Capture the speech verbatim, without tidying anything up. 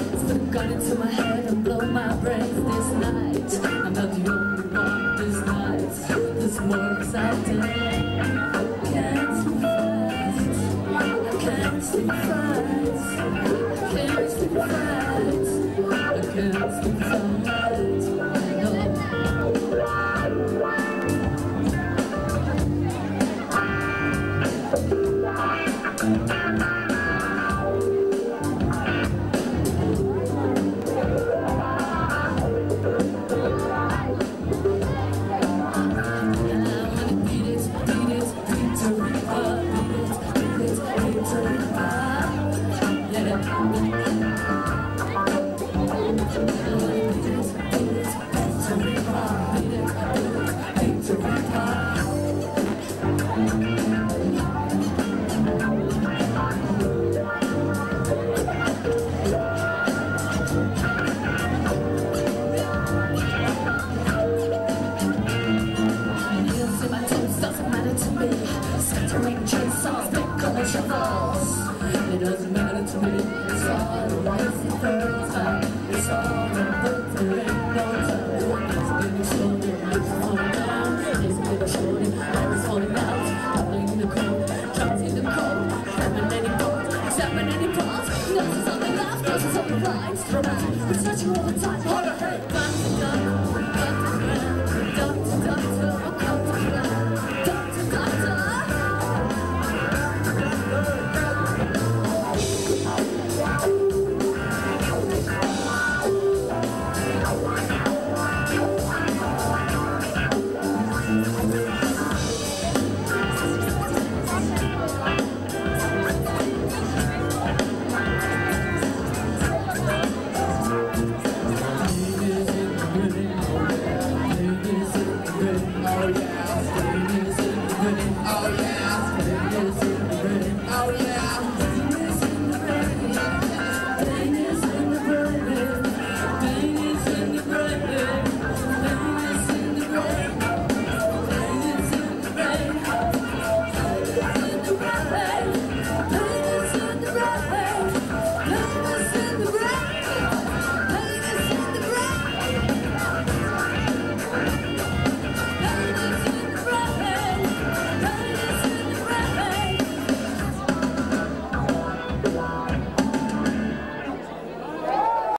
Let's put a gun into my head and blow my brains this night. I'm not the only one this night. This more exciting. I can't sleep fast. I can't sleep fast. I can't sleep fast. I can't sleep fast. No. It doesn't matter to me, it's all right the first time. It's all right, there ain't no time. It's getting slowly, it's falling down. It's getting slowly, air is falling out. Traveling in the cold, trapped in the cold. Examining boards, examining parts. Noses on the left, noses on the right. Romantic, we're searching all the time.